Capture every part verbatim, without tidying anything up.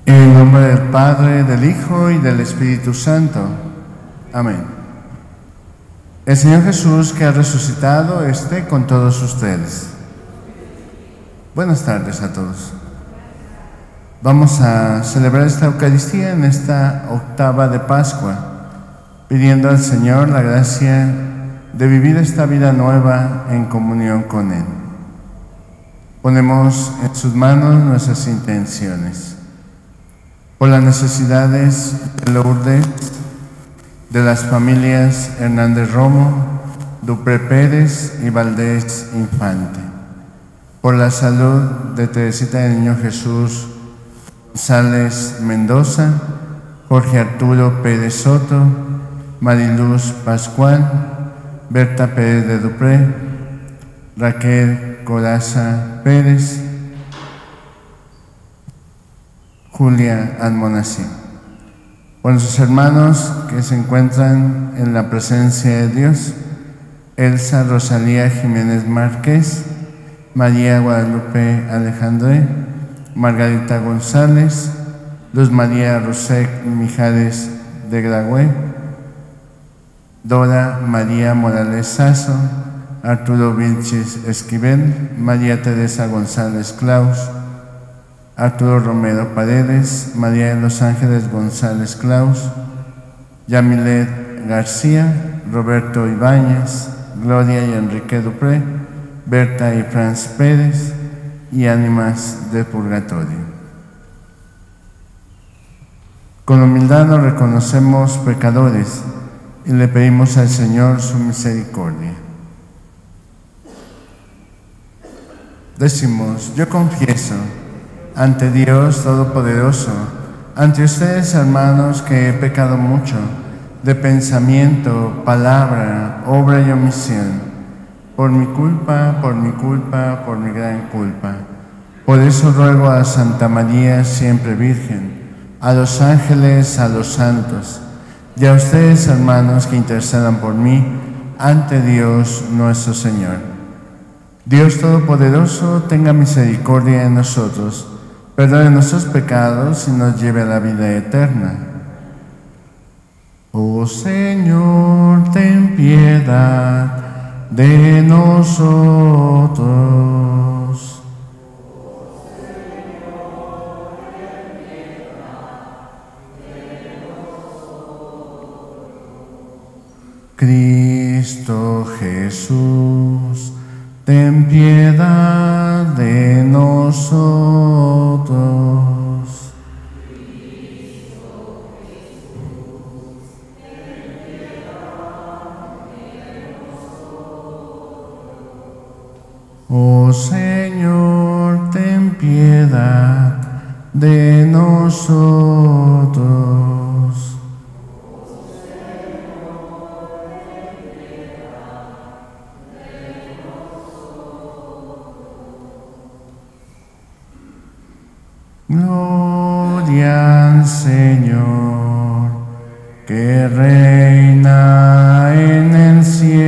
En el nombre del Padre, del Hijo y del Espíritu Santo. Amén. El Señor Jesús, que ha resucitado, esté con todos ustedes. Buenas tardes a todos. Vamos a celebrar esta Eucaristía en esta octava de Pascua, pidiendo al Señor la gracia de vivir esta vida nueva en comunión con Él. Ponemos en sus manos nuestras intenciones. Por las necesidades de Lourdes, de las familias Hernández Romo, Dupré Pérez y Valdés Infante. Por la salud de Teresita del Niño Jesús González Mendoza, Jorge Arturo Pérez Soto, Mariluz Pascual, Berta Pérez de Dupré, Raquel Coraza Pérez, Julia Almonacín. Por nuestros hermanos que se encuentran en la presencia de Dios: Elsa Rosalía Jiménez Márquez, María Guadalupe Alejandré, Margarita González, Luz María Rosec Mijares de Gragüe, Dora María Morales Sazo, Arturo Vilches Esquivel, María Teresa González Claus, Arturo Romero Paredes, María de los Ángeles González Claus, Yamilet García, Roberto Ibáñez, Gloria y Enrique Dupré, Berta y Franz Pérez, y ánimas de purgatorio. Con humildad nos reconocemos pecadores y le pedimos al Señor su misericordia. Decimos: yo confieso ante Dios Todopoderoso, ante ustedes, hermanos, que he pecado mucho, de pensamiento, palabra, obra y omisión, por mi culpa, por mi culpa, por mi gran culpa. Por eso ruego a Santa María, siempre Virgen, a los ángeles, a los santos, y a ustedes, hermanos, que intercedan por mí ante Dios nuestro Señor. Dios Todopoderoso, tenga misericordia de nosotros, perdone nuestros pecados y nos lleve a la vida eterna. Oh Señor, ten piedad de nosotros. Cristo Jesús, ten piedad de nosotros. Oh Señor, ten piedad de nosotros. Gloria al Señor, que reina en el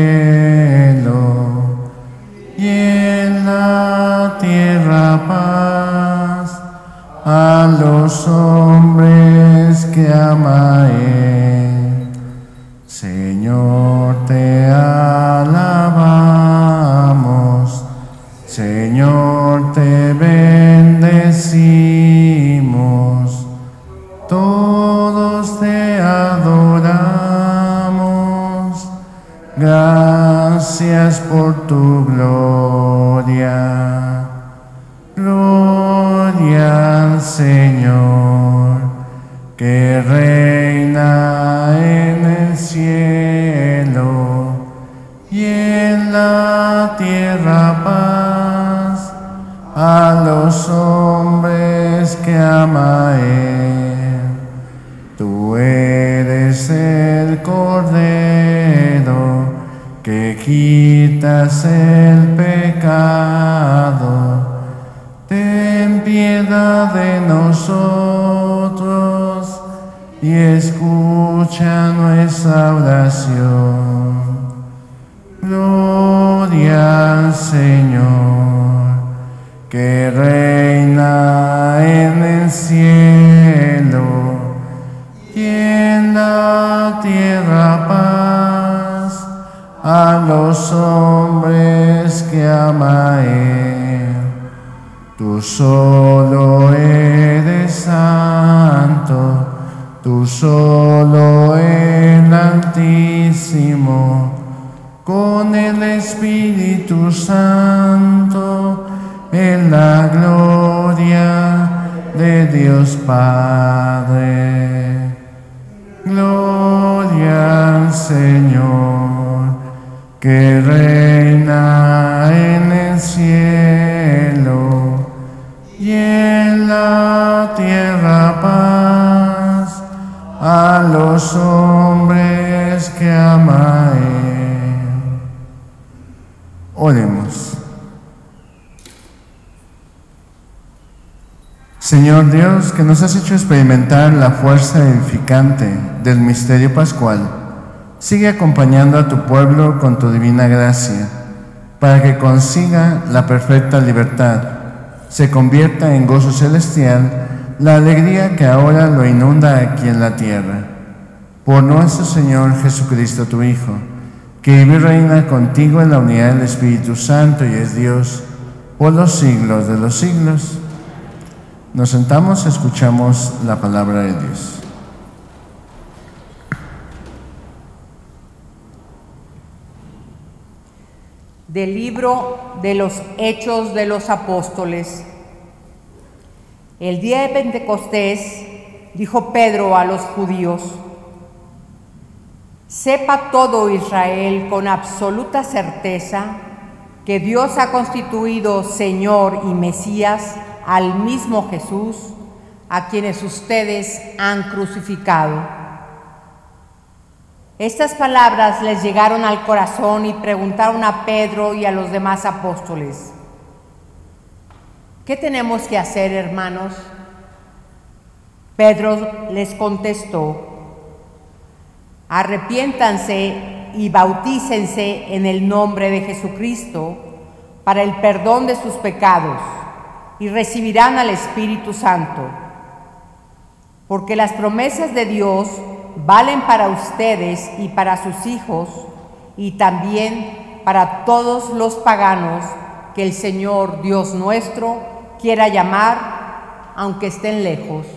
cielo y en la tierra paz a los hombres que ama Él. Señor, te alabamos, Señor, te bendecimos, todos te adoramos. Gracias por tu gloria. Gloria al Señor, que reina en el cielo y en la tierra paz a los hombres que ama Él. Tú eres el Cordero que quitas el pecado. Ten piedad de nosotros y escucha nuestra oración. Gloria al Señor, que reina en el cielo los hombres que ama Él. Tú solo eres santo, tú solo el Altísimo, con el Espíritu Santo, en la gloria de Dios Padre. Gloria al Señor, que reina en el cielo y en la tierra paz a los hombres que ama Él. Oremos. Señor Dios, que nos has hecho experimentar la fuerza edificante del misterio pascual, sigue acompañando a tu pueblo con tu divina gracia, para que consiga la perfecta libertad, se convierta en gozo celestial la alegría que ahora lo inunda aquí en la tierra. Por nuestro Señor Jesucristo, tu Hijo, que vive y reina contigo en la unidad del Espíritu Santo y es Dios por los siglos de los siglos. Nos sentamos, escuchamos la palabra de Dios. Del libro de los Hechos de los Apóstoles. El día de Pentecostés dijo Pedro a los judíos: sepa todo Israel con absoluta certeza que Dios ha constituido Señor y Mesías al mismo Jesús, a quienes ustedes han crucificado. Estas palabras les llegaron al corazón y preguntaron a Pedro y a los demás apóstoles: ¿qué tenemos que hacer, hermanos? Pedro les contestó: arrepiéntanse y bautícense en el nombre de Jesucristo para el perdón de sus pecados, y recibirán al Espíritu Santo, porque las promesas de Dios valen para ustedes y para sus hijos, y también para todos los paganos que el Señor Dios nuestro quiera llamar, aunque estén lejos.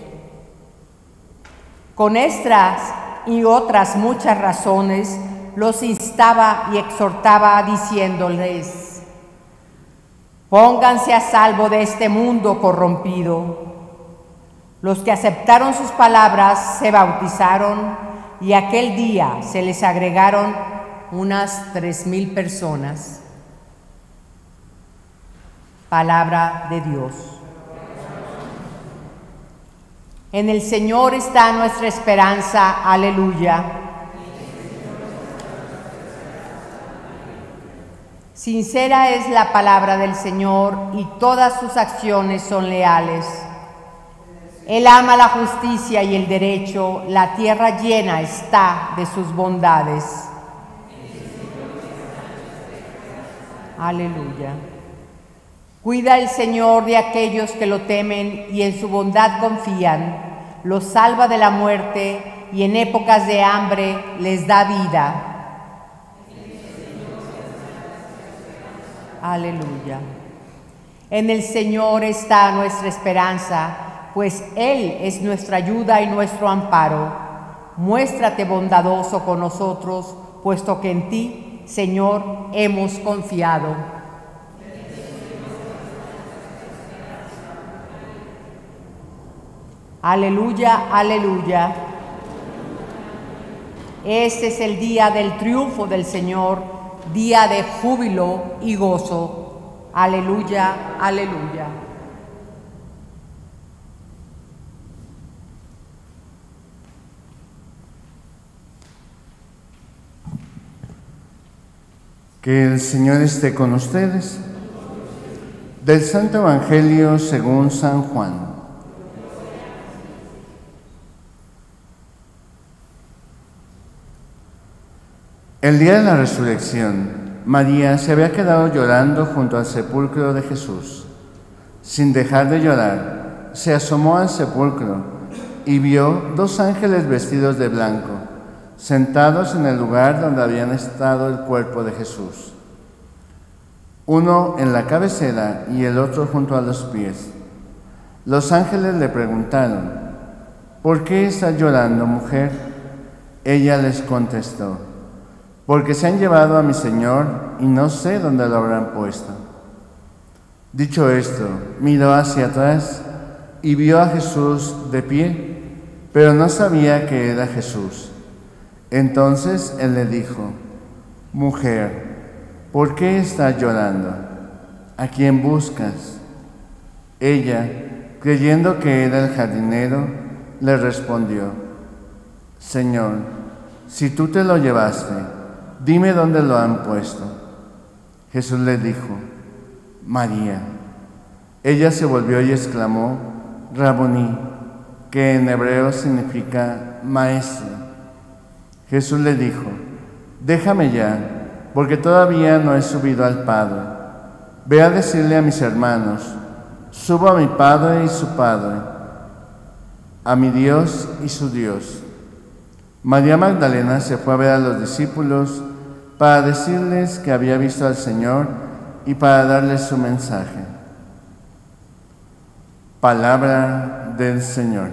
Con estas y otras muchas razones los instaba y exhortaba diciéndoles: pónganse a salvo de este mundo corrompido. Los que aceptaron sus palabras se bautizaron, y aquel día se les agregaron unas tres mil personas. Palabra de Dios. En el Señor está nuestra esperanza. Aleluya. Sincera es la palabra del Señor y todas sus acciones son leales. Él ama la justicia y el derecho, la tierra llena está de sus bondades. Aleluya. Cuida el Señor de aquellos que lo temen y en su bondad confían. Los salva de la muerte y en épocas de hambre les da vida. Aleluya. En el Señor está nuestra esperanza, pues Él es nuestra ayuda y nuestro amparo. Muéstrate bondadoso con nosotros, puesto que en ti, Señor, hemos confiado. Aleluya, aleluya. Este es el día del triunfo del Señor, día de júbilo y gozo. Aleluya, aleluya. Que el Señor esté con ustedes. Del Santo Evangelio según San Juan. El día de la resurrección, María se había quedado llorando junto al sepulcro de Jesús. Sin dejar de llorar, se asomó al sepulcro y vio dos ángeles vestidos de blanco, sentados en el lugar donde habían estado el cuerpo de Jesús, uno en la cabecera y el otro junto a los pies. Los ángeles le preguntaron: ¿por qué estás llorando, mujer? Ella les contestó: porque se han llevado a mi Señor y no sé dónde lo habrán puesto. Dicho esto, miró hacia atrás y vio a Jesús de pie, pero no sabía que era Jesús. Entonces él le dijo: mujer, ¿por qué estás llorando? ¿A quién buscas? Ella, creyendo que era el jardinero, le respondió: Señor, si tú te lo llevaste, dime dónde lo han puesto. Jesús le dijo: María. Ella se volvió y exclamó: Rabuní, que en hebreo significa maestro. Jesús le dijo: déjame ya, porque todavía no he subido al Padre. Ve a decirle a mis hermanos: subo a mi Padre y su Padre, a mi Dios y su Dios. María Magdalena se fue a ver a los discípulos para decirles que había visto al Señor y para darles su mensaje. Palabra del Señor.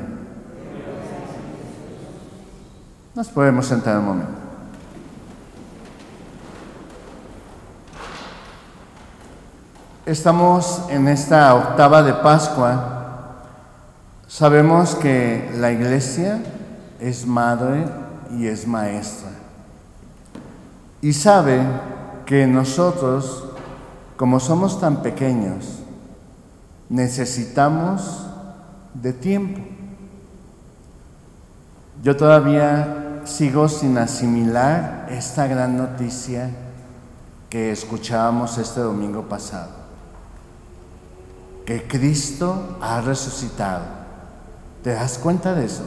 Nos podemos sentar un momento. Estamos en esta octava de Pascua. Sabemos que la Iglesia es madre y es maestra. Y sabe que nosotros, como somos tan pequeños, necesitamos de tiempo. Yo todavía sigo sin asimilar esta gran noticia que escuchábamos este domingo pasado, que Cristo ha resucitado. ¿Te das cuenta de eso?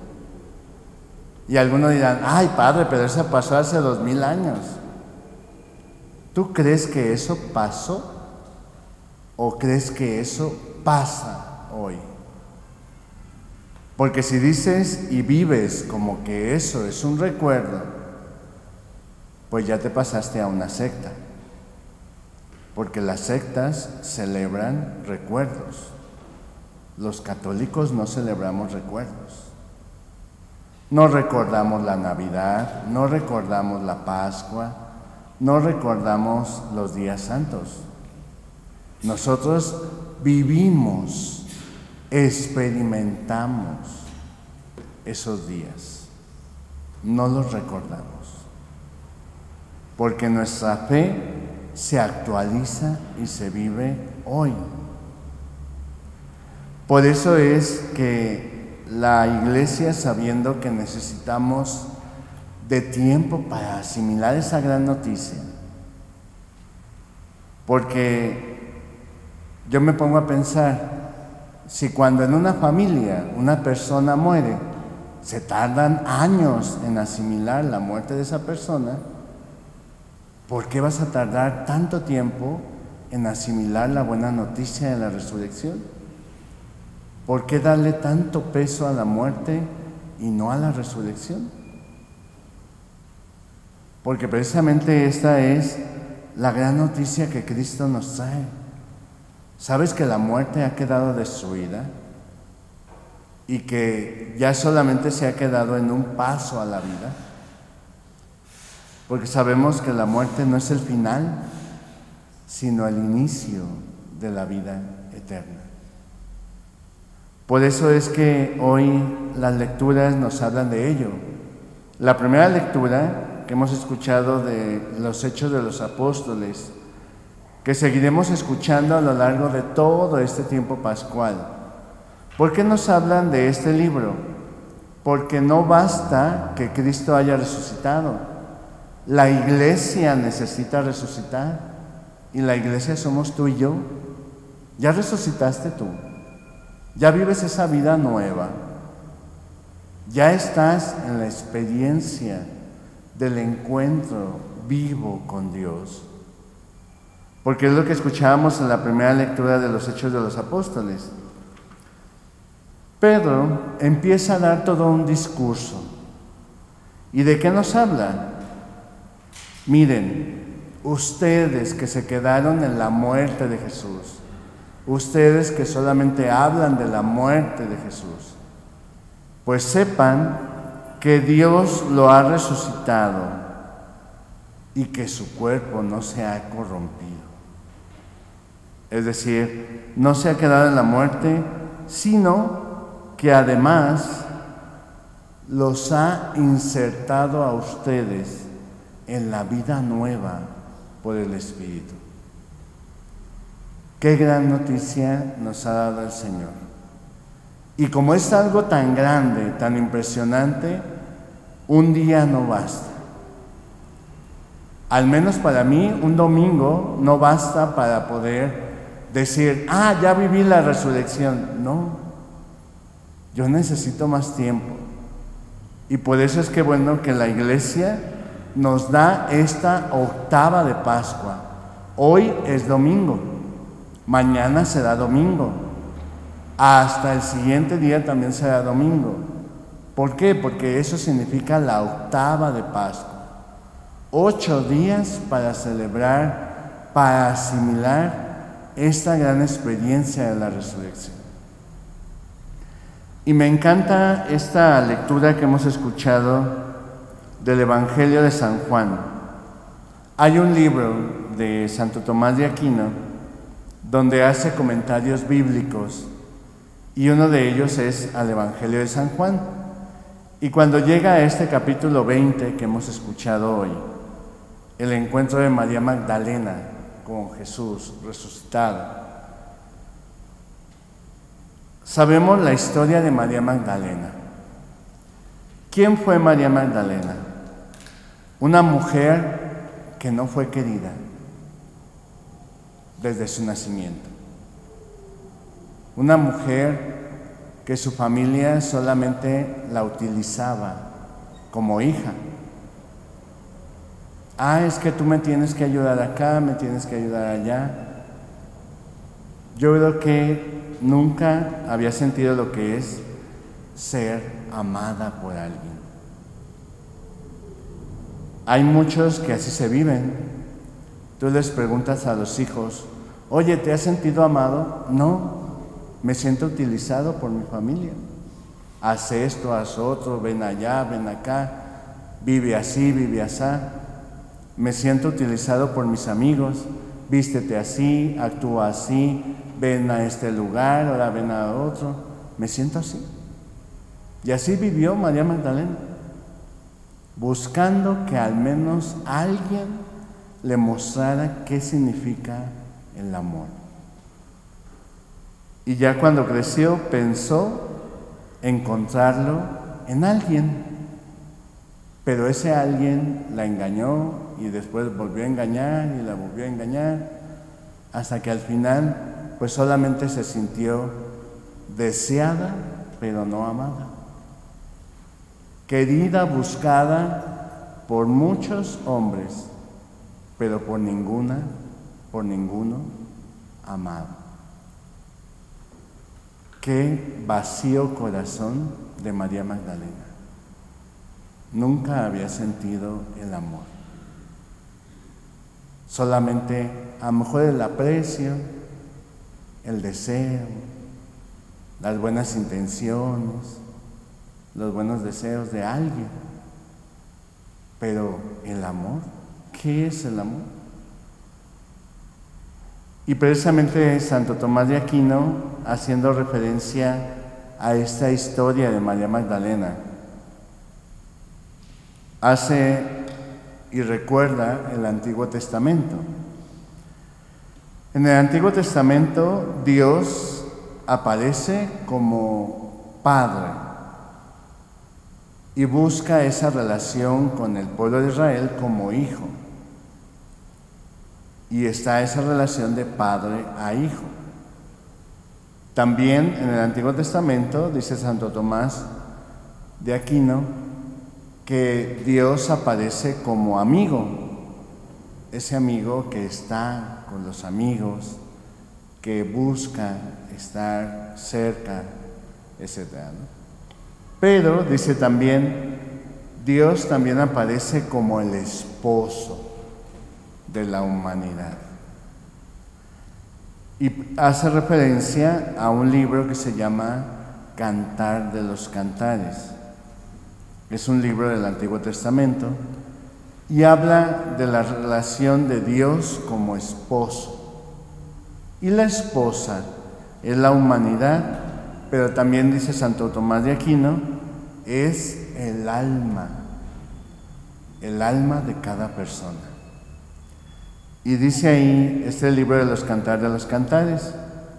Y algunos dirán: ay, Padre, pero eso pasó hace dos mil años. ¿Tú crees que eso pasó o crees que eso pasa hoy? Porque si dices y vives como que eso es un recuerdo, pues ya te pasaste a una secta. Porque las sectas celebran recuerdos. Los católicos no celebramos recuerdos. No recordamos la Navidad, no recordamos la Pascua, no recordamos los días santos. Nosotros vivimos, experimentamos esos días, no los recordamos, porque nuestra fe se actualiza y se vive hoy. Por eso es que la Iglesia, sabiendo que necesitamos de tiempo para asimilar esa gran noticia, porque yo me pongo a pensar, si cuando en una familia una persona muere, se tardan años en asimilar la muerte de esa persona, ¿por qué vas a tardar tanto tiempo en asimilar la buena noticia de la resurrección? ¿Por qué darle tanto peso a la muerte y no a la resurrección? Porque precisamente esta es la gran noticia que Cristo nos trae. ¿Sabes que la muerte ha quedado destruida? Y que ya solamente se ha quedado en un paso a la vida. Porque sabemos que la muerte no es el final, sino el inicio de la vida eterna. Por eso es que hoy las lecturas nos hablan de ello. La primera lectura que hemos escuchado de los Hechos de los Apóstoles, que seguiremos escuchando a lo largo de todo este tiempo pascual. ¿Por qué nos hablan de este libro? Porque no basta que Cristo haya resucitado. La Iglesia necesita resucitar, y la Iglesia somos tú y yo. ¿Ya resucitaste tú? ¿Ya vives esa vida nueva? ¿Ya estás en la experiencia del encuentro vivo con Dios? Porque es lo que escuchábamos en la primera lectura de los Hechos de los Apóstoles. Pedro empieza a dar todo un discurso ¿Y de qué nos habla? Miren, ustedes que se quedaron en la muerte de Jesús, ustedes que solamente hablan de la muerte de Jesús, pues sepan que Dios lo ha resucitado y que su cuerpo no se ha corrompido. Es decir, no se ha quedado en la muerte, sino que además los ha insertado a ustedes en la vida nueva por el Espíritu. Qué gran noticia nos ha dado el Señor. Y como es algo tan grande, tan impresionante, un día no basta. Al menos para mí, un domingo no basta para poder decir, ah, ya viví la resurrección. No, yo necesito más tiempo. Y por eso es que bueno que la Iglesia nos da esta octava de Pascua. Hoy es domingo, mañana será domingo, hasta el siguiente día también será domingo. ¿Por qué? Porque eso significa la octava de Pascua. Ocho días para celebrar, para asimilar esta gran experiencia de la resurrección. Y me encanta esta lectura que hemos escuchado del Evangelio de San Juan. Hay un libro de Santo Tomás de Aquino donde hace comentarios bíblicos y uno de ellos es al Evangelio de San Juan. Y cuando llega a este capítulo veinte que hemos escuchado hoy, el encuentro de María Magdalena con Jesús resucitado, sabemos la historia de María Magdalena. ¿Quién fue María Magdalena? Una mujer que no fue querida desde su nacimiento. Una mujer que su familia solamente la utilizaba como hija. Ah, es que tú me tienes que ayudar acá, me tienes que ayudar allá. Yo creo que nunca había sentido lo que es ser amada por alguien. Hay muchos que así se viven. Tú les preguntas a los hijos, oye, ¿te has sentido amado? No, me siento utilizado por mi familia. Haz esto, haz otro, ven allá, ven acá, vive así, vive así. Me siento utilizado por mis amigos, vístete así, actúa así, ven a este lugar, ahora ven a otro. Me siento así. Y así vivió María Magdalena, buscando que al menos alguien le mostrara qué significa el amor. Y ya cuando creció pensó encontrarlo en alguien, pero ese alguien la engañó y después volvió a engañar y la volvió a engañar, hasta que al final pues solamente se sintió deseada pero no amada, querida, buscada por muchos hombres, pero por ninguna, por ninguno amado. Qué vacío corazón de María Magdalena. Nunca había sentido el amor. Solamente a lo mejor el aprecio, el deseo, las buenas intenciones, los buenos deseos de alguien. Pero el amor, ¿qué es el amor? Y precisamente Santo Tomás de Aquino, haciendo referencia a esta historia de María Magdalena, hace y recuerda el Antiguo Testamento. En el Antiguo Testamento Dios aparece como Padre y busca esa relación con el pueblo de Israel como hijo. Y está esa relación de padre a hijo. También en el Antiguo Testamento, dice Santo Tomás de Aquino, que Dios aparece como amigo, ese amigo que está con los amigos, que busca estar cerca, etcétera, ¿no? Pero dice también, Dios también aparece como el esposo de la humanidad. Y hace referencia a un libro que se llama Cantar de los Cantares. Es un libro del Antiguo Testamento y habla de la relación de Dios como esposo. Y la esposa es la humanidad, pero también dice Santo Tomás de Aquino, es el alma, el alma de cada persona. Y dice ahí, este libro de los Cantares de los Cantares,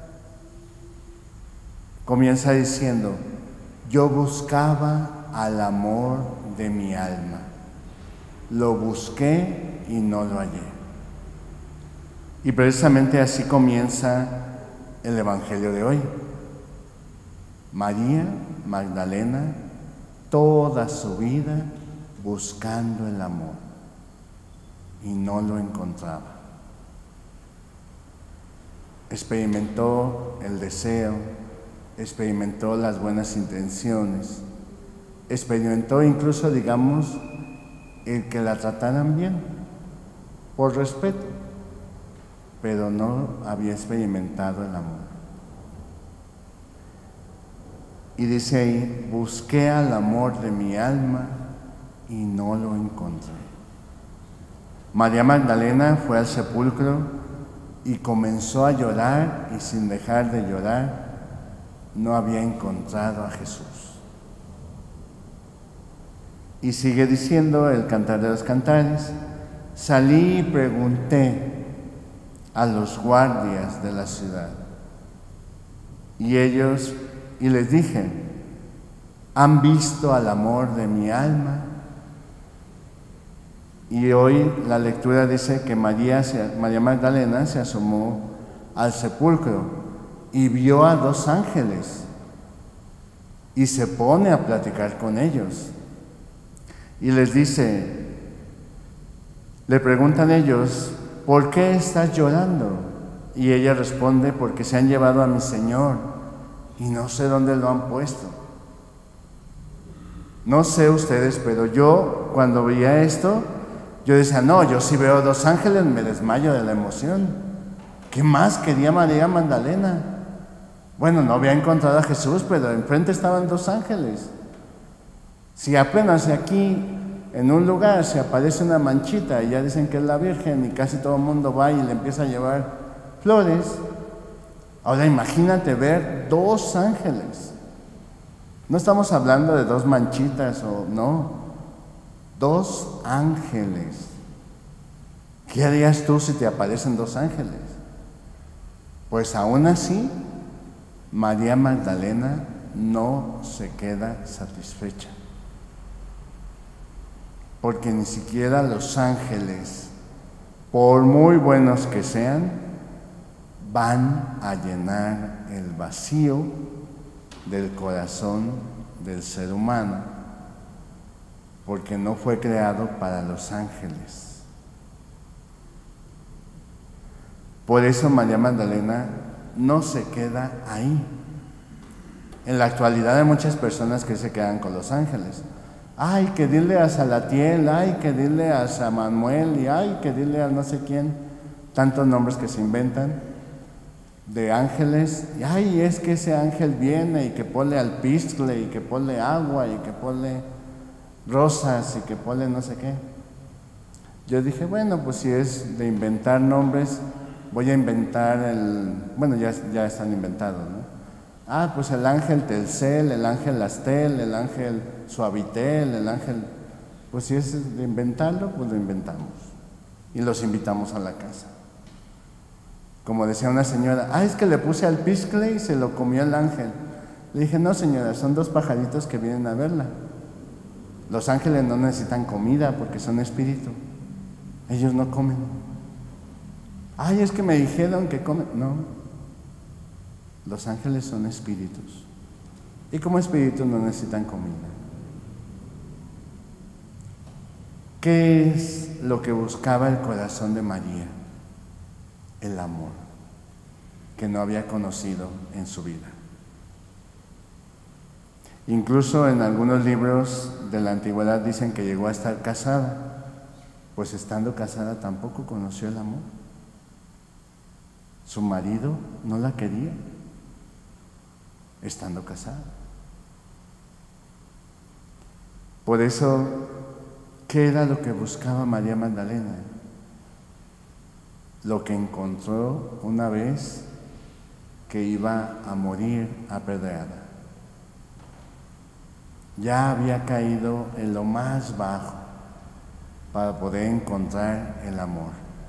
comienza diciendo, yo buscaba al amor de mi alma, lo busqué y no lo hallé. Y precisamente así comienza el Evangelio de hoy. María Magdalena, toda su vida buscando el amor y no lo encontraba. Experimentó el deseo, experimentó las buenas intenciones, experimentó incluso, digamos, el que la trataran bien, por respeto, pero no había experimentado el amor. Y dice ahí, busqué al amor de mi alma y no lo encontré. María Magdalena fue al sepulcro y comenzó a llorar, y sin dejar de llorar, no había encontrado a Jesús. Y sigue diciendo el Cantar de los Cantares, salí y pregunté a los guardias de la ciudad, y ellos, y les dije, ¿han visto al amor de mi alma? Y hoy la lectura dice que María, María Magdalena se asomó al sepulcro y vio a dos ángeles y se pone a platicar con ellos. Y les dice, le preguntan ellos, ¿por qué estás llorando? Y ella responde, porque se han llevado a mi Señor y no sé dónde lo han puesto. No sé ustedes, pero yo cuando veía esto, yo decía, no, yo si veo dos ángeles me desmayo de la emoción. ¿Qué más quería María Magdalena? Bueno, no había encontrado a Jesús, pero enfrente estaban dos ángeles. Si apenas aquí en un lugar se aparece una manchita y ya dicen que es la Virgen y casi todo el mundo va y le empieza a llevar flores, ahora imagínate ver dos ángeles. No estamos hablando de dos manchitas o no, dos ángeles. ¿Qué harías tú si te aparecen dos ángeles? Pues aún así, María Magdalena no se queda satisfecha, porque ni siquiera los ángeles, por muy buenos que sean, van a llenar el vacío del corazón del ser humano, porque no fue creado para los ángeles. Por eso María Magdalena no se queda ahí. En la actualidad hay muchas personas que se quedan con los ángeles. Ay, que dile a Salatiel, ay, que dile a San Manuel, y ay, que dile a no sé quién, tantos nombres que se inventan de ángeles. Y ay, es que ese ángel viene y que ponle alpizcle y que ponle agua y que ponle rosas y que ponle no sé qué. Yo dije, bueno, pues si es de inventar nombres, voy a inventar el, bueno, ya, ya están inventados, ¿no? Ah, pues el ángel Telcel, el ángel Astel, el ángel Suavitel, el ángel, pues si es de inventarlo, pues lo inventamos y los invitamos a la casa. Como decía una señora, ah, es que le puse alpizcle y se lo comió el ángel. Le dije, no señora, son dos pajaritos que vienen a verla. Los ángeles no necesitan comida porque son espíritu, ellos no comen. Ay, es que me dijeron que comen. No, los ángeles son espíritus y como espíritus no necesitan comida. ¿Qué es lo que buscaba el corazón de María? El amor que no había conocido en su vida. Incluso en algunos libros de la antigüedad dicen que llegó a estar casada, pues estando casada tampoco conoció el amor. Su marido no la quería, estando casada. Por eso, ¿qué era lo que buscaba María Magdalena? Lo que encontró una vez que iba a morir apedreada. Ya había caído en lo más bajo para poder encontrar el amor.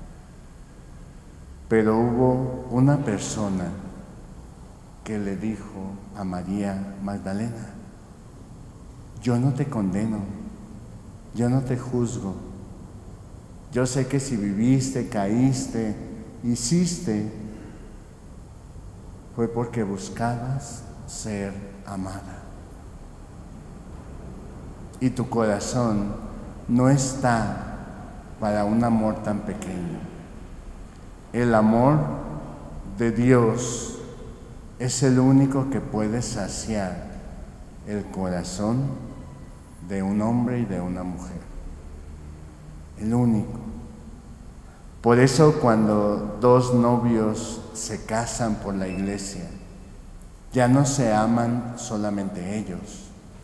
Pero hubo una persona que le dijo a María Magdalena: yo no te condeno, yo no te juzgo. Yo sé que si viviste, caíste, hiciste, fue porque buscabas ser amada. Y tu corazón no está para un amor tan pequeño. El amor de Dios es el único que puede saciar el corazón de un hombre y de una mujer. El único. Por eso cuando dos novios se casan por la iglesia, ya no se aman solamente ellos.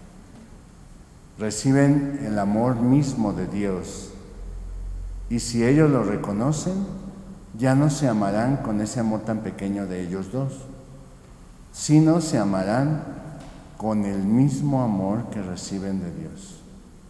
Reciben el amor mismo de Dios, y si ellos lo reconocen, ya no se amarán con ese amor tan pequeño de ellos dos, sino se amarán con el mismo amor que reciben de Dios.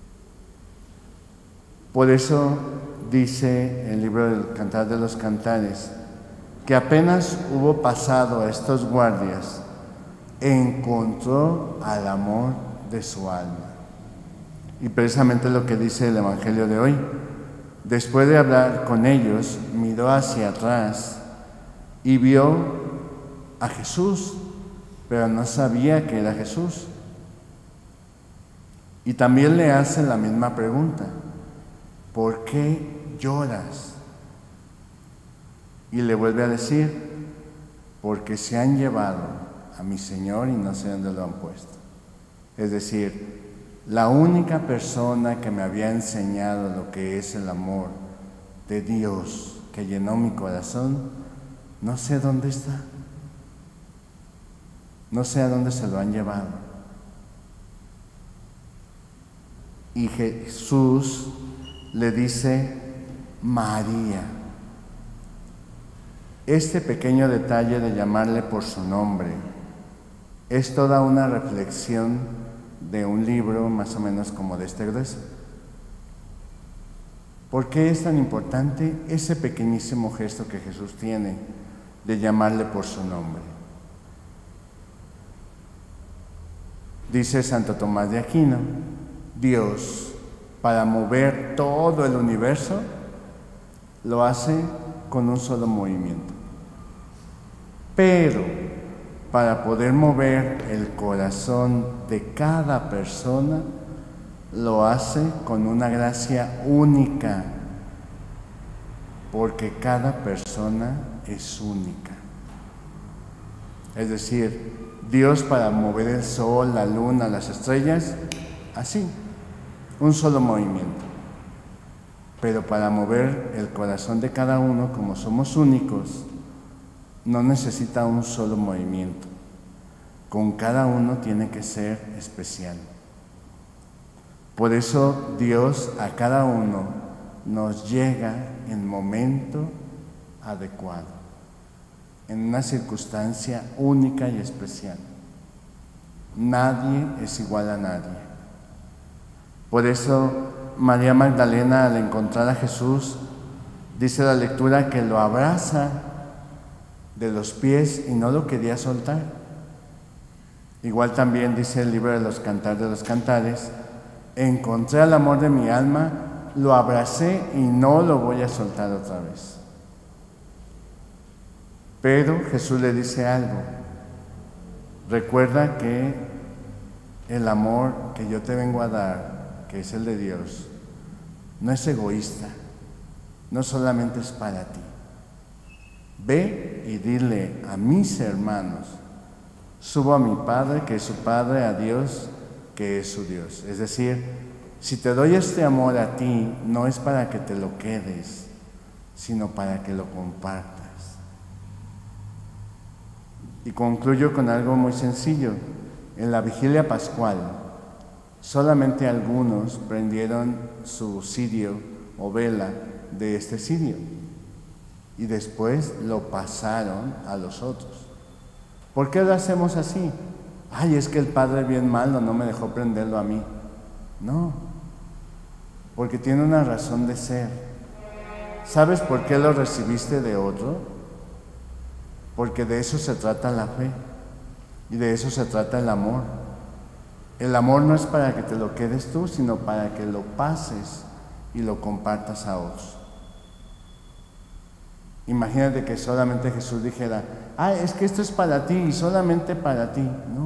Por eso dice el libro del Cantar de los Cantares que apenas hubo pasado a estos guardias, encontró al amor de su alma. Y precisamente lo que dice el Evangelio de hoy. Después de hablar con ellos, miró hacia atrás y vio a Jesús, pero no sabía que era Jesús. Y también le hace la misma pregunta: ¿por qué lloras? Y le vuelve a decir: porque se han llevado a mi Señor y no sé dónde lo han puesto. Es decir, la única persona que me había enseñado lo que es el amor de Dios, que llenó mi corazón, no sé dónde está. No sé a dónde se lo han llevado. Y Jesús le dice: María. Este pequeño detalle de llamarle por su nombre es toda una reflexión de un libro más o menos como de este grueso. ¿Por qué es tan importante ese pequeñísimo gesto que Jesús tiene de llamarle por su nombre? Dice Santo Tomás de Aquino: Dios, para mover todo el universo, lo hace con un solo movimiento. Pero para poder mover el corazón de cada persona, lo hace con una gracia única, porque cada persona es única. Es decir, Dios, para mover el sol, la luna, las estrellas, así, un solo movimiento. Pero para mover el corazón de cada uno, como somos únicos, no necesita un solo movimiento. Con cada uno tiene que ser especial. Por eso Dios a cada uno nos llega en momento adecuado, en una circunstancia única y especial. Nadie es igual a nadie. Por eso María Magdalena, al encontrar a Jesús, dice la lectura que lo abraza de los pies y no lo quería soltar. Igual también dice el libro de los Cantares de los Cantares: encontré al amor de mi alma, lo abracé y no lo voy a soltar otra vez. Pero Jesús le dice algo: recuerda que el amor que yo te vengo a dar, que es el de Dios, no es egoísta, no solamente es para ti. Ve y dile a mis hermanos Subo a mi Padre, que es su Padre, a Dios, que es su Dios. Es decir, si te doy este amor a ti, no es para que te lo quedes, sino para que lo compartas. Y concluyo con algo muy sencillo. En la vigilia pascual, solamente algunos prendieron su cirio o vela de este cirio y después lo pasaron a los otros. ¿Por qué lo hacemos así? Ay, es que el Padre bien malo no me dejó prenderlo a mí. No, porque tiene una razón de ser. ¿Sabes por qué lo recibiste de otro? Porque de eso se trata la fe y de eso se trata el amor. El amor no es para que te lo quedes tú, sino para que lo pases y lo compartas a otros. Imagínate que solamente Jesús dijera, ah, es que esto es para ti y solamente para ti. No,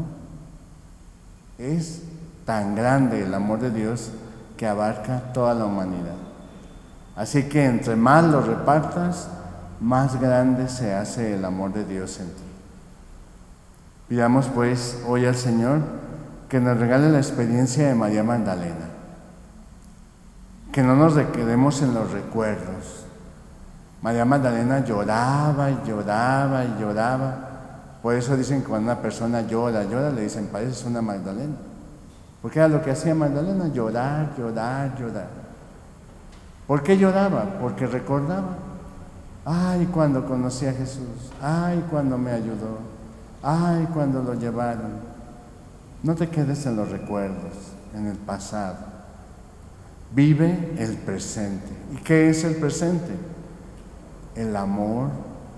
es tan grande el amor de Dios que abarca toda la humanidad. Así que entre más lo repartas, más grande se hace el amor de Dios en ti. Pidamos pues hoy al Señor que nos regale la experiencia de María Magdalena, que no nos quedemos en los recuerdos. María Magdalena lloraba y lloraba y lloraba. Por eso dicen que cuando una persona llora, llora, le dicen, pareces una Magdalena. Porque era lo que hacía Magdalena, llorar, llorar, llorar. ¿Por qué lloraba? Porque recordaba. Ay, cuando conocí a Jesús. Ay, cuando me ayudó. Ay, cuando lo llevaron. No te quedes en los recuerdos, en el pasado. Vive el presente. ¿Y qué es el presente? El amor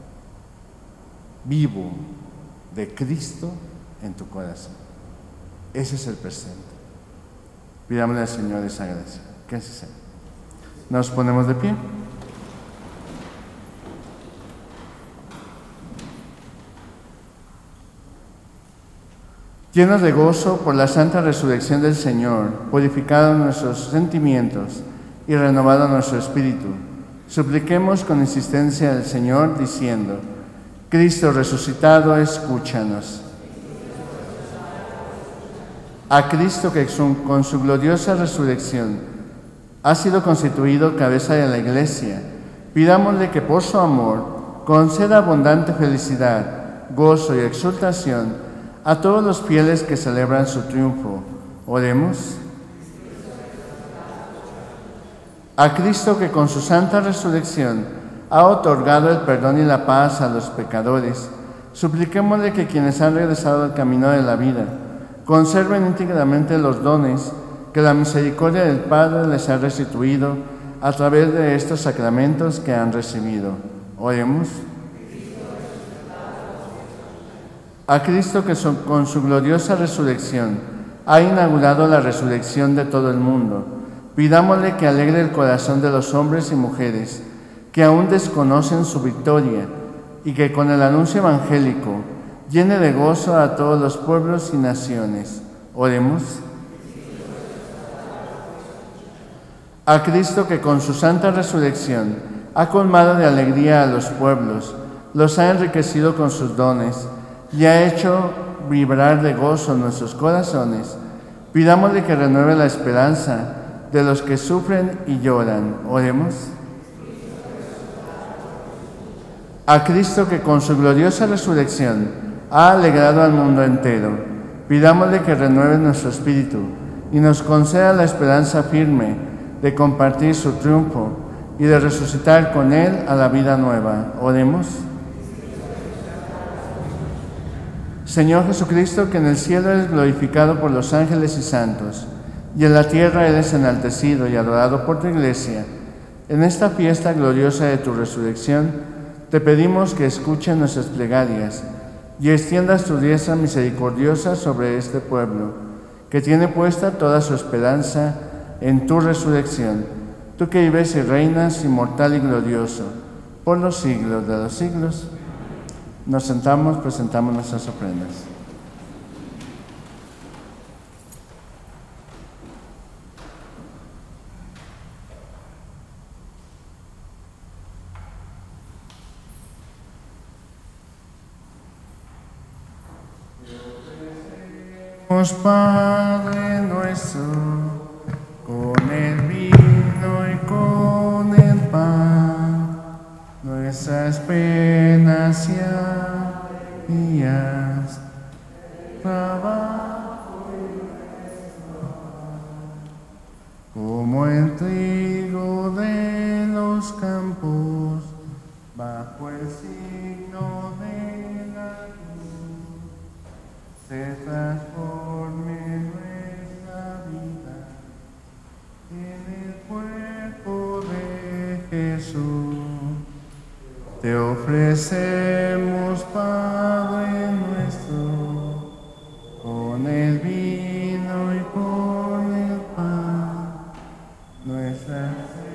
vivo de Cristo en tu corazón. Ese es el presente. Pidámosle al Señor esa gracia. Que así sea. Nos ponemos de pie. Llenos de gozo por la santa resurrección del Señor, purificados nuestros sentimientos y renovado nuestro espíritu, supliquemos con insistencia al Señor diciendo, Cristo resucitado, escúchanos. A Cristo que con su gloriosa resurrección ha sido constituido cabeza de la Iglesia, pidámosle que por su amor conceda abundante felicidad, gozo y exultación a todos los fieles que celebran su triunfo. Oremos. A Cristo que con su santa resurrección ha otorgado el perdón y la paz a los pecadores, supliquémosle que quienes han regresado al camino de la vida conserven íntegramente los dones que la misericordia del Padre les ha restituido a través de estos sacramentos que han recibido. Oremos. A Cristo que son, con su gloriosa resurrección ha inaugurado la resurrección de todo el mundo, pidámosle que alegre el corazón de los hombres y mujeres que aún desconocen su victoria y que con el anuncio evangélico llene de gozo a todos los pueblos y naciones. Oremos. A Cristo que con su santa resurrección ha colmado de alegría a los pueblos, los ha enriquecido con sus dones y ha hecho vibrar de gozo nuestros corazones, pidámosle que renueve la esperanza de los que sufren y lloran. Oremos. A Cristo que con su gloriosa resurrección ha alegrado al mundo entero, pidámosle que renueve nuestro espíritu y nos conceda la esperanza firme de compartir su triunfo y de resucitar con Él a la vida nueva. Oremos. Señor Jesucristo, que en el cielo eres glorificado por los ángeles y santos, y en la tierra eres enaltecido y adorado por tu Iglesia, en esta fiesta gloriosa de tu resurrección, te pedimos que escuches nuestras plegarias y extiendas tu diestra misericordiosa sobre este pueblo, que tiene puesta toda su esperanza en tu resurrección, tú que vives y reinas inmortal y glorioso, por los siglos de los siglos. Nos sentamos, presentamos nuestras ofrendas. Padre nuestro, con el vino y con el pan, nuestras penas y alegrías, trabajo como el trigo de los campos, bajo el signo de la cruz, se transforme nuestra vida en el cuerpo de Jesús. Te ofrecemos, Padre nuestro, con el vino y con el pan, nuestras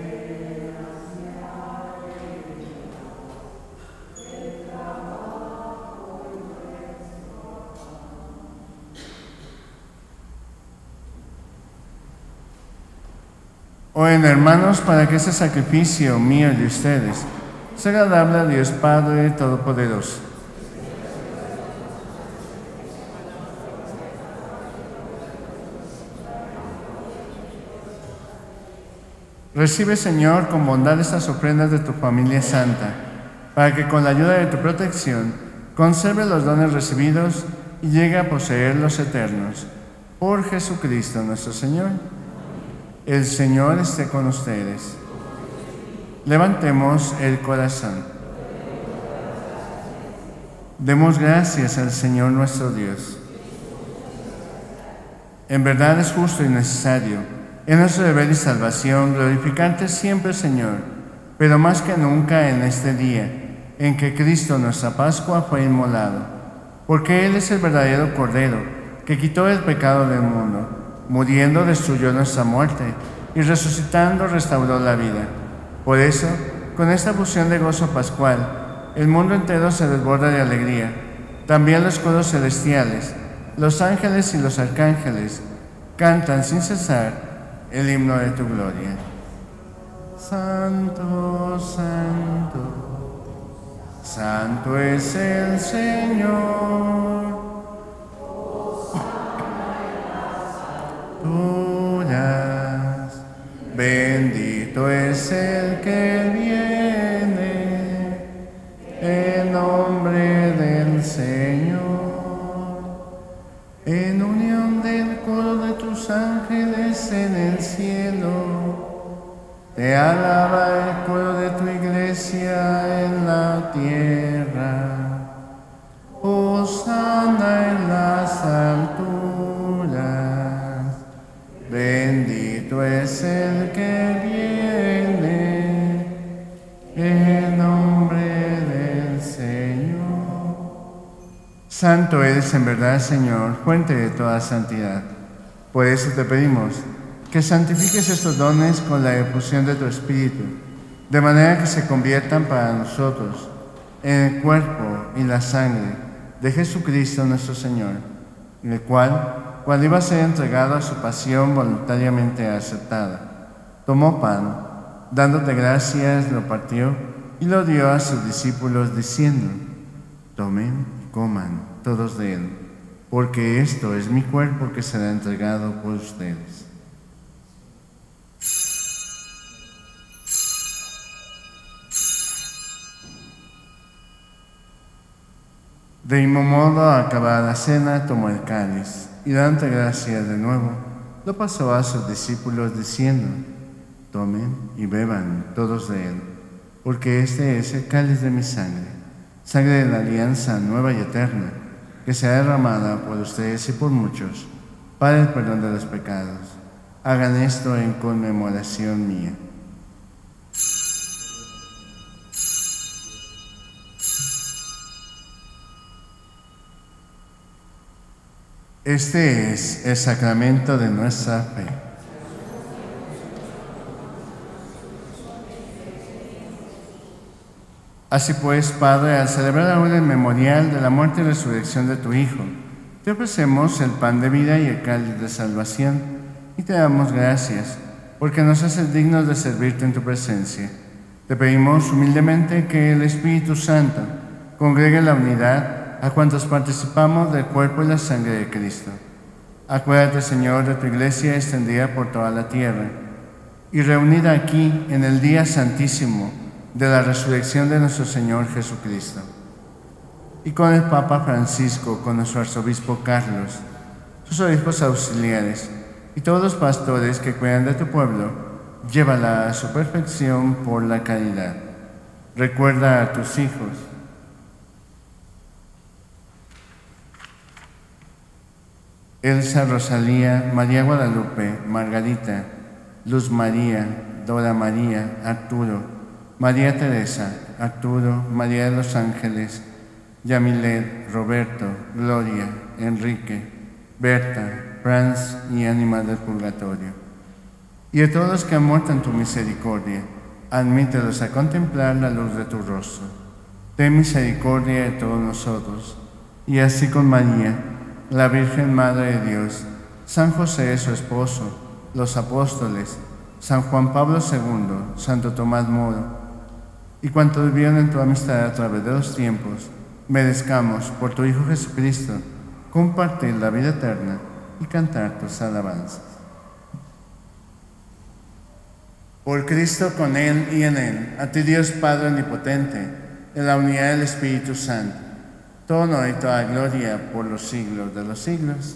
Oren, hermanos, para que este sacrificio mío y de ustedes sea agradable a Dios Padre Todopoderoso. Recibe, Señor, con bondad estas ofrendas de tu familia santa, para que con la ayuda de tu protección conserve los dones recibidos y llegue a poseer los eternos. Por Jesucristo nuestro Señor. El Señor esté con ustedes. Levantemos el corazón. Demos gracias al Señor nuestro Dios. En verdad es justo y necesario, es nuestro deber y salvación, glorificarte siempre, Señor, pero más que nunca en este día, en que Cristo, nuestra Pascua, fue inmolado, porque Él es el verdadero Cordero, que quitó el pecado del mundo. Muriendo destruyó nuestra muerte y resucitando restauró la vida. Por eso, con esta fusión de gozo pascual, el mundo entero se desborda de alegría. También los coros celestiales, los ángeles y los arcángeles cantan sin cesar el himno de tu gloria. Santo, santo, santo es el Señor. Tuyas, bendito es el que viene en nombre del Señor. En unión del coro de tus ángeles en el cielo, te alaba el coro de tu iglesia en la tierra. Hosana en las alturas. Bendito es el que viene en nombre del Señor. Santo eres en verdad, Señor, fuente de toda santidad. Por eso te pedimos que santifiques estos dones con la efusión de tu Espíritu, de manera que se conviertan para nosotros en el cuerpo y la sangre de Jesucristo nuestro Señor, el cual, cuando iba a ser entregado a su pasión voluntariamente aceptada, tomó pan, dándote gracias, lo partió y lo dio a sus discípulos, diciendo: tomen y coman todos de él, porque esto es mi cuerpo que será entregado por ustedes. De mismo modo, acabada la cena, tomó el cáliz y, dándote gracias de nuevo, lo pasó a sus discípulos, diciendo: tomen y beban todos de él, porque este es el cáliz de mi sangre, sangre de la alianza nueva y eterna, que será derramada por ustedes y por muchos para el perdón de los pecados. Hagan esto en conmemoración mía. Este es el sacramento de nuestra fe. Así pues, Padre, al celebrar ahora el memorial de la muerte y resurrección de tu Hijo, te ofrecemos el pan de vida y el cáliz de salvación, y te damos gracias, porque nos haces dignos de servirte en tu presencia. Te pedimos humildemente que el Espíritu Santo congregue la unidad a cuantos participamos del cuerpo y la sangre de Cristo. Acuérdate, Señor, de tu iglesia extendida por toda la tierra y reunida aquí en el día santísimo de la resurrección de nuestro Señor Jesucristo. Y con el Papa Francisco, con nuestro arzobispo Carlos, sus obispos auxiliares y todos los pastores que cuidan de tu pueblo, llévala a su perfección por la caridad. Recuerda a tus hijos. Elsa, Rosalía, María Guadalupe, Margarita, Luz María, Dora María, Arturo, María Teresa, Arturo, María de los Ángeles, Yamilet, Roberto, Gloria, Enrique, Berta, Franz y Ánimas del Purgatorio. Y a todos los que han muerto en tu misericordia, admítelos a contemplar la luz de tu rostro. Ten misericordia de todos nosotros, y así con María, la Virgen Madre de Dios, San José, su esposo, los apóstoles, San Juan Pablo segundo, Santo Tomás Moro, y cuantos vivieron en tu amistad a través de los tiempos, merezcamos, por tu Hijo Jesucristo, compartir la vida eterna y cantar tus alabanzas. Por Cristo, con Él y en Él, a ti Dios Padre Omnipotente, en la unidad del Espíritu Santo, todo honor y toda gloria por los siglos de los siglos.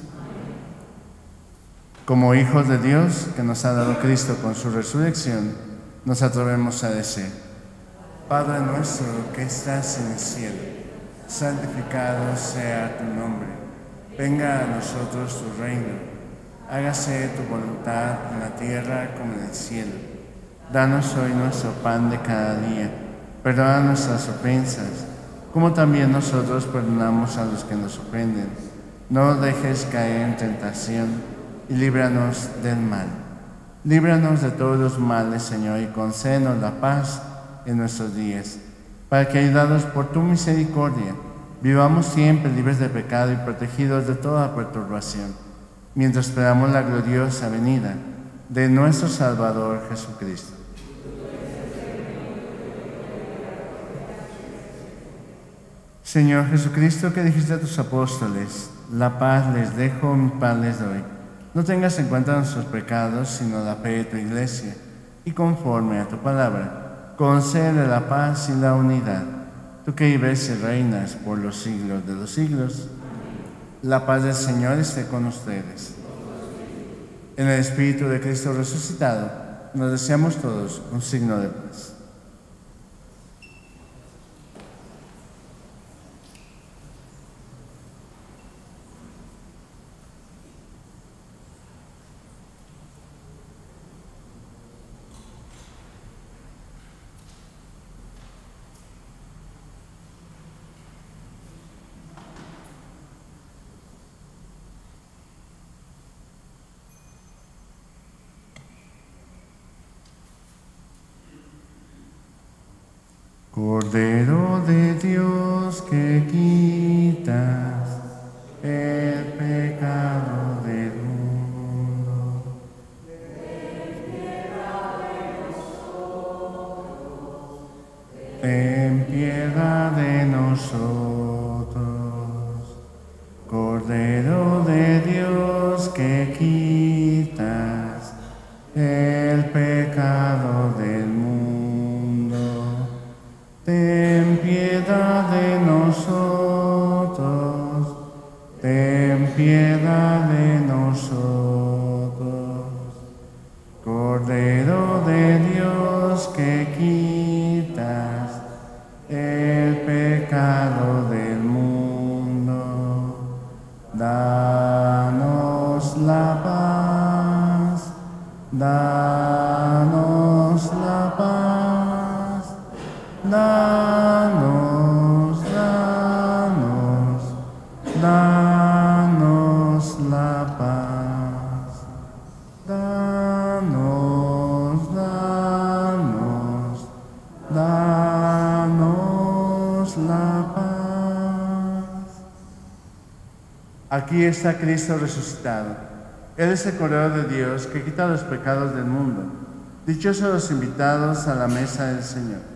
Como hijos de Dios, que nos ha dado Cristo con su resurrección, nos atrevemos a decir: Padre nuestro que estás en el cielo, santificado sea tu nombre. Venga a nosotros tu reino. Hágase tu voluntad en la tierra como en el cielo. Danos hoy nuestro pan de cada día. Perdona nuestras ofensas, como también nosotros perdonamos a los que nos ofenden. No nos dejes caer en tentación y líbranos del mal. Líbranos de todos los males, Señor, y concédenos la paz en nuestros días, para que, ayudados por tu misericordia, vivamos siempre libres de pecado y protegidos de toda perturbación, mientras esperamos la gloriosa venida de nuestro Salvador Jesucristo. Señor Jesucristo, que dijiste a tus apóstoles: la paz les dejo, mi paz les doy. No tengas en cuenta nuestros pecados, sino la fe de tu iglesia, y conforme a tu palabra, concede la paz y la unidad. Tú que vives y reinas por los siglos de los siglos, la paz del Señor esté con ustedes. En el Espíritu de Cristo resucitado, nos deseamos todos un signo de paz. Cordero de Dios que quitas el pecado del mundo, ten piedad de nosotros. Cordero de Dios que quitas el pecado del mundo, ten piedad de nosotros, ten piedad de nosotros. Cordero de Dios que quitas el pecado del mundo, danos la paz, danos la paz. Danos, danos, danos la paz. Danos, danos, danos la paz. Aquí está Cristo resucitado. Él es el Cordero de Dios que quita los pecados del mundo. Dichosos los invitados a la mesa del Señor.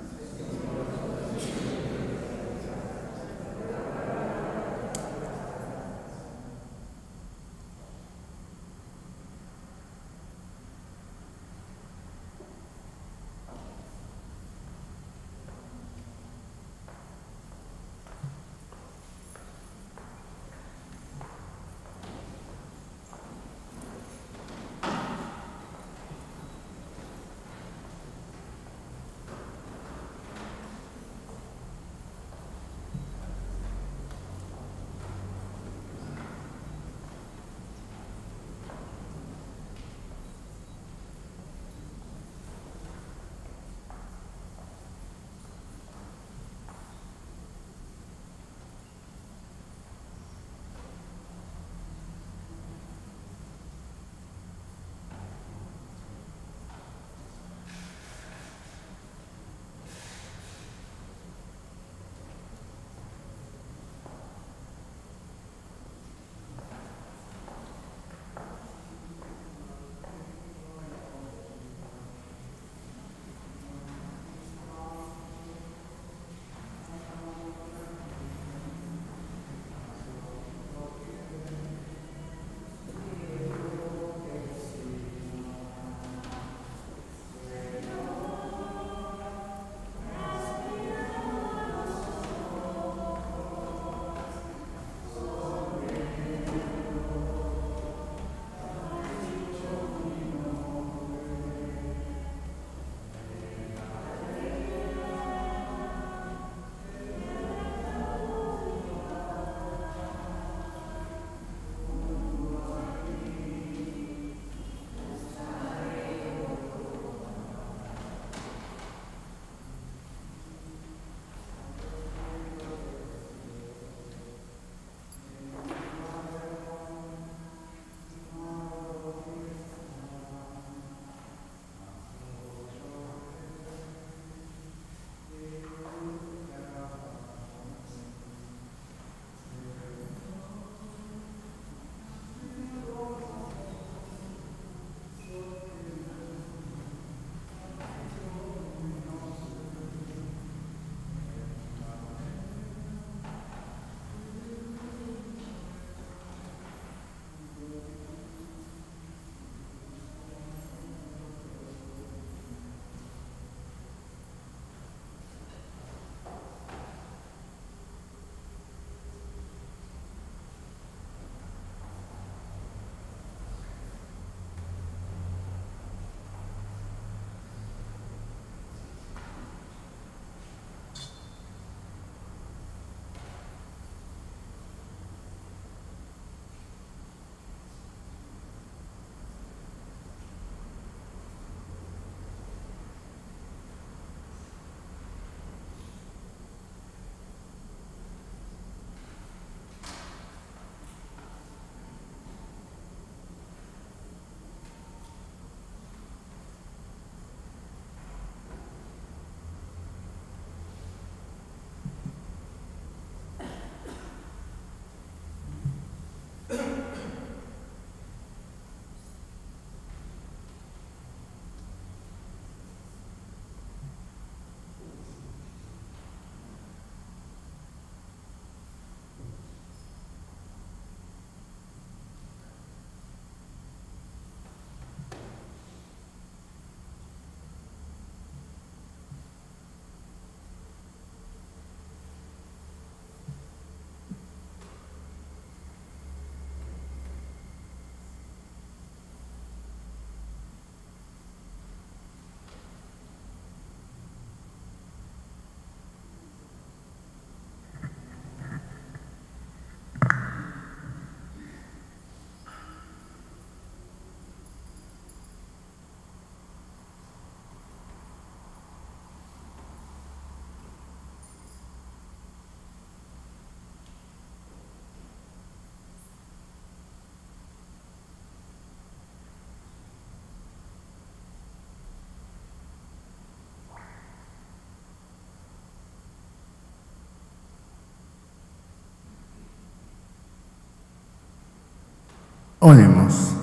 Oremos.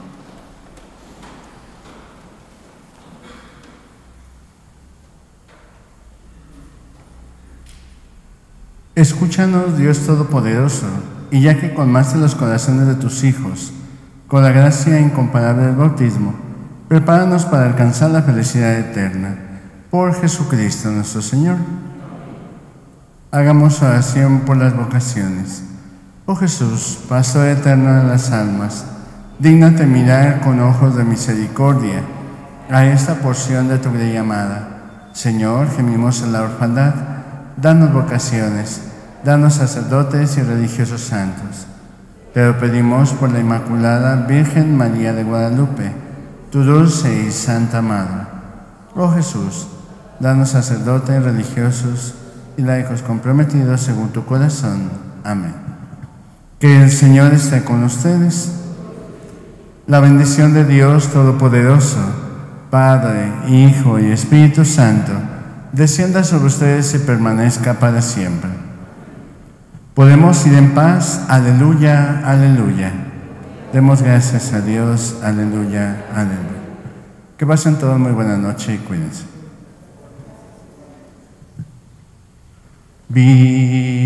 Escúchanos, Dios Todopoderoso, y ya que colmaste los corazones de tus hijos con la gracia incomparable del bautismo, prepáranos para alcanzar la felicidad eterna. Por Jesucristo nuestro Señor. Hagamos oración por las vocaciones. Oh Jesús, Pastor eterno de las almas, dígnate mirar con ojos de misericordia a esta porción de tu grey amada. Señor, gemimos en la orfandad, danos vocaciones, danos sacerdotes y religiosos santos. Te lo pedimos por la Inmaculada Virgen María de Guadalupe, tu dulce y santa Madre. Oh Jesús, danos sacerdotes, religiosos y laicos comprometidos según tu corazón. Amén. Que el Señor esté con ustedes. La bendición de Dios Todopoderoso, Padre, Hijo y Espíritu Santo, descienda sobre ustedes y permanezca para siempre. Podemos ir en paz. Aleluya, aleluya. Demos gracias a Dios. Aleluya, aleluya. Que pasen todos muy buena noche y cuídense. Viva